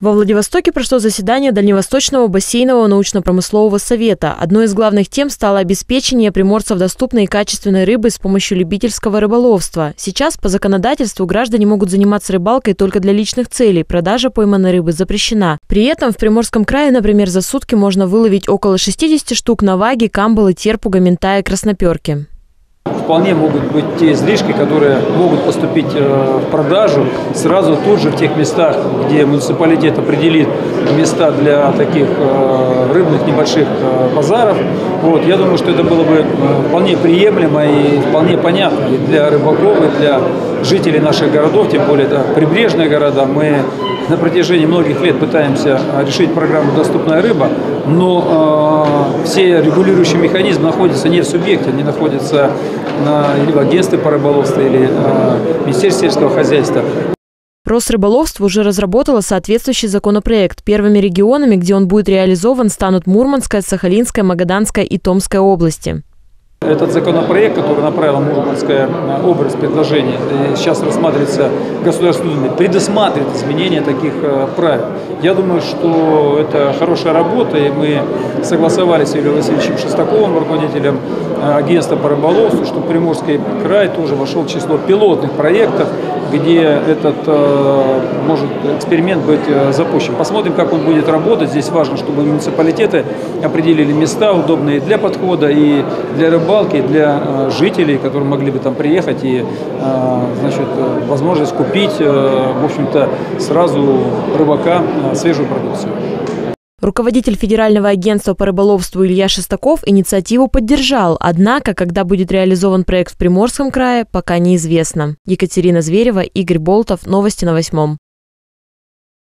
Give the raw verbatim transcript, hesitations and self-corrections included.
Во Владивостоке прошло заседание Дальневосточного бассейнового научно-промыслового совета. Одной из главных тем стало обеспечение приморцев доступной и качественной рыбой с помощью любительского рыболовства. Сейчас по законодательству граждане могут заниматься рыбалкой только для личных целей. Продажа пойманной рыбы запрещена. При этом в Приморском крае, например, за сутки можно выловить около шестидесяти штук наваги, камбалы, терпуга, минтая и красноперки. Вполне могут быть те излишки, которые могут поступить в продажу сразу тут же в тех местах, где муниципалитет определит места для таких рыбных небольших базаров. Вот, я думаю, что это было бы вполне приемлемо и вполне понятно и для рыбаков, и для жителей наших городов, тем более это прибрежные города. Мы на протяжении многих лет пытаемся решить программу «Доступная рыба», но э, все регулирующие механизмы находятся не в субъекте, они находятся на, или в агентстве по рыболовству, или э, в Министерстве сельского хозяйства. Росрыболовство уже разработало соответствующий законопроект. Первыми регионами, где он будет реализован, станут Мурманская, Сахалинская, Магаданская и Томская области. Этот законопроект, который направила Мурманская область, предложение, сейчас рассматривается в Государственной Думе, предусматривает изменение таких правил. Я думаю, что это хорошая работа, и мы согласовались с Юрием Васильевичем Шестаковым, руководителем агентства по рыболовству, что Приморский край тоже вошел в число пилотных проектов, где этот может эксперимент быть запущен. Посмотрим, как он будет работать. Здесь важно, чтобы муниципалитеты определили места удобные для подхода и для рыбалки, и для жителей, которые могли бы там приехать и, значит, возможность купить, в общем-то, сразу рыбакам свежую продукцию. Руководитель Федерального агентства по рыболовству Илья Шестаков инициативу поддержал, однако, когда будет реализован проект в Приморском крае, пока неизвестно. Екатерина Зверева, Игорь Болтов. Новости на восьмом.